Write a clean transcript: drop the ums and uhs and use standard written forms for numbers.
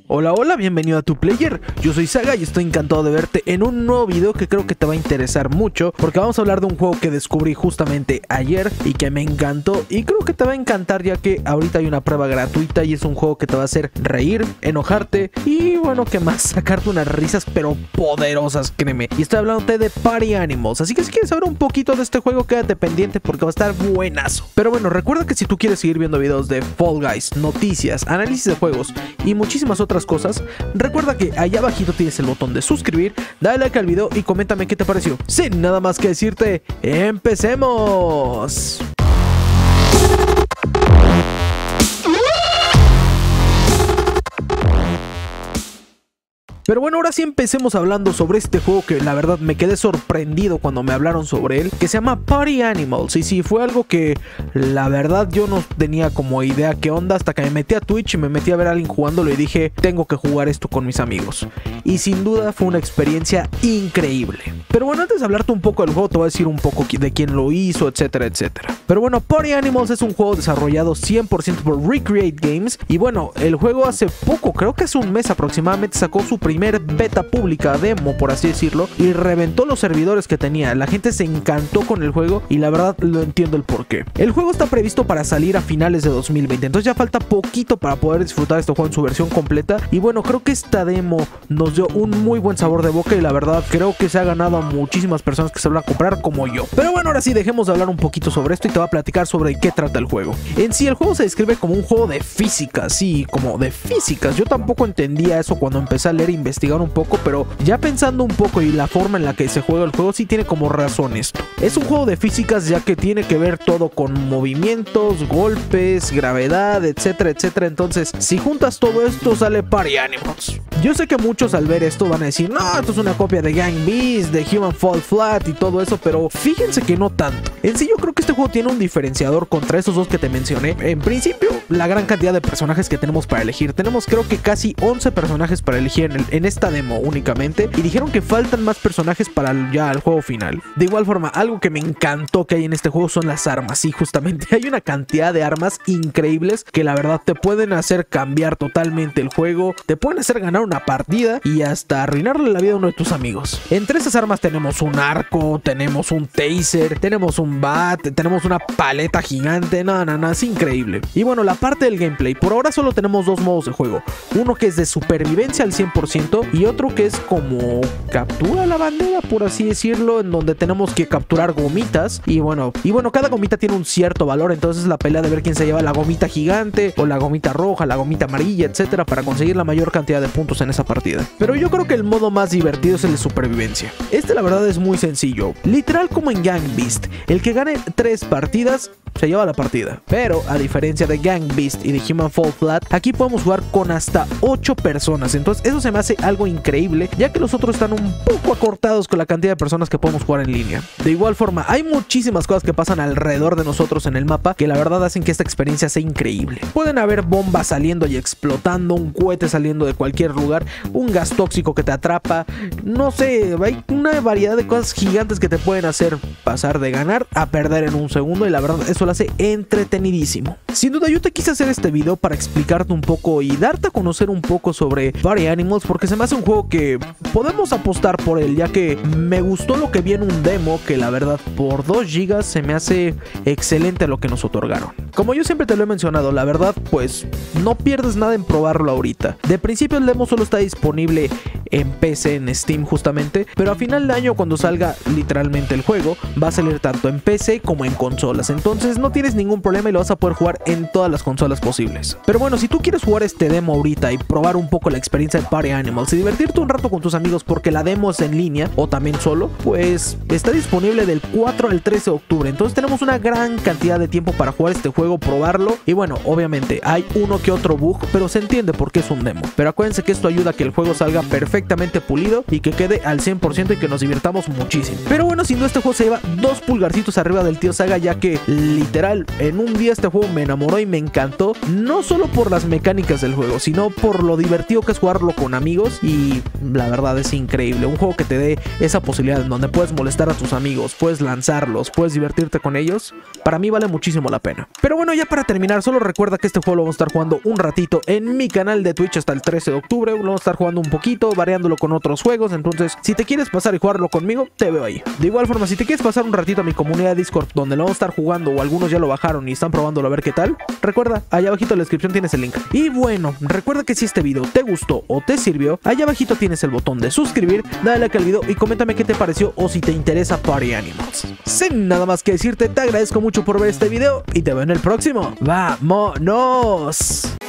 Hola, hola, bienvenido a Tu Player. Yo soy Saga y estoy encantado de verte en un nuevo video que creo que te va a interesar mucho, porque vamos a hablar de un juego que descubrí justamente ayer y que me encantó, y creo que te va a encantar ya que ahorita hay una prueba gratuita y es un juego que te va a hacer reír, enojarte y bueno, ¿qué más? Sacarte unas risas pero poderosas, créeme. Y estoy hablándote de Party Animals, así que si quieres saber un poquito de este juego, quédate pendiente porque va a estar buenazo. Pero bueno, recuerda que si tú quieres seguir viendo videos de Fall Guys, noticias, análisis de juegos y muchísimas otras cosas, recuerda que allá abajito tienes el botón de suscribir, dale like al video y coméntame qué te pareció. Sin nada más que decirte, ¡empecemos! Pero bueno, ahora sí empecemos hablando sobre este juego que la verdad me quedé sorprendido cuando me hablaron sobre él, que se llama Party Animals. Y sí, fue algo que la verdad yo no tenía como idea qué onda hasta que me metí a Twitch y me metí a ver a alguien jugándolo y dije, tengo que jugar esto con mis amigos. Y sin duda fue una experiencia increíble. Pero bueno, antes de hablarte un poco del juego, te voy a decir un poco de quién lo hizo, etcétera, etcétera. Pero bueno, Party Animals es un juego desarrollado 100% por Recreate Games. Y bueno, el juego hace poco, creo que hace un mes aproximadamente, sacó su primer beta pública, demo por así decirlo, y reventó los servidores que tenía. La gente se encantó con el juego y la verdad lo entiendo el porqué. El juego está previsto para salir a finales de 2020, entonces ya falta poquito para poder disfrutar este juego en su versión completa. Y bueno, creo que esta demo nos dio un muy buen sabor de boca y la verdad creo que se ha ganado a muchísimas personas que se van a comprar como yo. Pero bueno, ahora sí, dejemos de hablar un poquito sobre esto y te voy a platicar sobre qué trata el juego. En sí, el juego se describe como un juego de física, sí, como de físicas. Yo tampoco entendía eso cuando empecé a leer e investigar un poco, pero ya pensando un poco y la forma en la que se juega el juego sí tiene como razón esto. Es un juego de físicas ya que tiene que ver todo con movimientos, golpes, gravedad, etcétera, etcétera. Entonces, si juntas todo esto sale Party Animals. Yo sé que muchos al ver esto van a decir, no, esto es una copia de Gang Beasts, de Human Fall Flat y todo eso, pero fíjense que no tanto. En sí yo creo que este juego tiene un diferenciador contra esos dos que te mencioné. En principio, la gran cantidad de personajes que tenemos para elegir. Tenemos creo que casi 11 personajes para elegir en esta demo únicamente, y dijeron que faltan más personajes para ya el juego final. De igual forma, algo que me encantó que hay en este juego son las armas. Sí, justamente hay una cantidad de armas increíbles que la verdad te pueden hacer cambiar totalmente el juego, te pueden hacer ganar una partida y hasta arruinarle la vida a uno de tus amigos. Entre esas armas tenemos un arco, tenemos un taser, tenemos un bat, tenemos una paleta gigante. No, es increíble. Y bueno, la parte del gameplay, por ahora solo tenemos dos modos de juego, uno que es de supervivencia al 100% y otro que es como captura la bandera, por así decirlo, en donde tenemos que capturar gomitas y bueno, cada gomita tiene un cierto valor, entonces la pelea de ver quién se lleva la gomita gigante o la gomita roja, la gomita amarilla, etcétera, para conseguir la mayor cantidad de puntos en esa partida. Pero yo creo que el modo más divertido es el de supervivencia. Este la verdad es muy sencillo, literal como en Gang Beast, el que gane 3 partidas se lleva la partida. Pero a diferencia de Gang Beast y de Human Fall Flat, aquí podemos jugar con hasta 8 personas, entonces eso se me hace algo increíble, ya que los otros están un poco acortados con la cantidad de personas que podemos jugar en línea. De igual forma, hay muchísimas cosas que pasan alrededor de nosotros en el mapa que la verdad hacen que esta experiencia sea increíble. Pueden haber bombas saliendo y explotando, un cohete saliendo de cualquier lugar, un gas tóxico que te atrapa, no sé, hay una variedad de cosas gigantes que te pueden hacer pasar de ganar a perder en un segundo y la verdad eso lo hace entretenidísimo. Sin duda yo te quise hacer este video para explicarte un poco y darte a conocer un poco sobre Party Animals, porque se me hace un juego que podemos apostar por él, ya que me gustó lo que vi en un demo que la verdad por 2 GB se me hace excelente lo que nos otorgaron. Como yo siempre te lo he mencionado, la verdad pues no pierdes nada en probarlo ahorita. De principio el demo solo está disponible en PC, en Steam justamente, pero a final de año cuando salga literalmente el juego va a salir tanto en PC como en consolas, entonces no tienes ningún problema y lo vas a poder jugar en todas las consolas posibles. Pero bueno, si tú quieres jugar este demo ahorita y probar un poco la experiencia de Party Animals y divertirte un rato con tus amigos porque la demo es en línea o también solo, pues está disponible del 4 al 13 de octubre, entonces tenemos una gran cantidad de tiempo para jugar este juego, probarlo y bueno, obviamente hay uno que otro bug, pero se entiende porque es un demo, pero acuérdense que esto ayuda a que el juego salga perfectamente perfectamente pulido y que quede al 100% y que nos divirtamos muchísimo. Pero bueno, sin duda este juego se lleva 2 pulgarcitos arriba del tío Saga, ya que literal en un día este juego me enamoró y me encantó, no solo por las mecánicas del juego, sino por lo divertido que es jugarlo con amigos, y la verdad es increíble. Un juego que te dé esa posibilidad en donde puedes molestar a tus amigos, puedes lanzarlos, puedes divertirte con ellos, para mí vale muchísimo la pena. Pero bueno, ya para terminar, solo recuerda que este juego lo vamos a estar jugando un ratito en mi canal de Twitch hasta el 13 de octubre, lo vamos a estar jugando un poquito, variándolo con otros juegos, entonces si te quieres pasar y jugarlo conmigo, te veo ahí. De igual forma, si te quieres pasar un ratito a mi comunidad de Discord, donde lo vamos a estar jugando, o algunos ya lo bajaron y están probándolo a ver qué tal, recuerda, allá abajito en la descripción tienes el link. Y bueno, recuerda que si este video te gustó o te sirvió, allá abajito tienes el botón de suscribir, dale like al video y coméntame qué te pareció o si te interesa Party Animals. Sin nada más que decirte, te agradezco mucho por ver este video y te veo en el próximo. ¡Vámonos!